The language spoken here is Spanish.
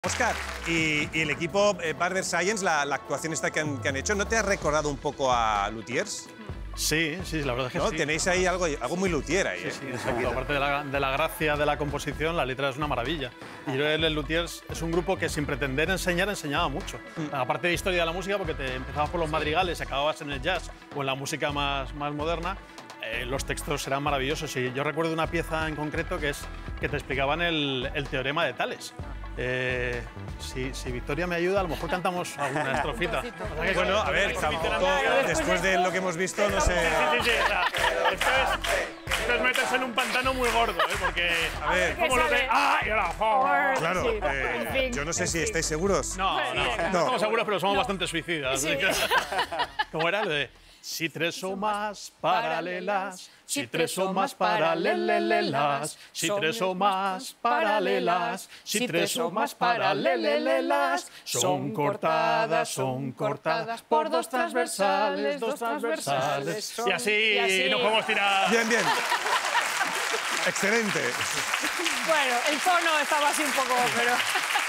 Oscar, y el equipo Barber Science, la actuación esta que han hecho, ¿no te ha recordado un poco a Luthiers? Sí, la verdad es que ¿No? sí. Tenéis ahí algo muy luthier ahí, ¿eh? Sí, exacto. Aparte de la gracia de la composición, la letra es una maravilla. Y el Luthiers es un grupo que sin pretender enseñar, enseñaba mucho. Aparte de historia de la música, porque te empezabas por los madrigales, acababas en el jazz o en la música más moderna, los textos eran maravillosos. Y yo recuerdo una pieza en concreto que te explicaban el teorema de Tales. Si Victoria me ayuda, a lo mejor cantamos alguna estrofita. Bueno, a ver, tampoco, después de lo que hemos visto, no sé... Sí, esto es meterse en un pantano muy gordo, ¿eh? Porque, a ver, como lo de... ¡Ah! Y ahora... Claro, yo no sé si estáis seguros. No estamos seguros, pero somos bastante suicidas. Sí. ¿Cómo era lo de...? Si tres son más paralelas, si tres son más paralelas, si tres son más paralelas, si tres son más paralelas, son cortadas por dos transversales. Y así nos podemos tirar. Bien. Excelente. Bueno, el tono estaba así un poco, pero...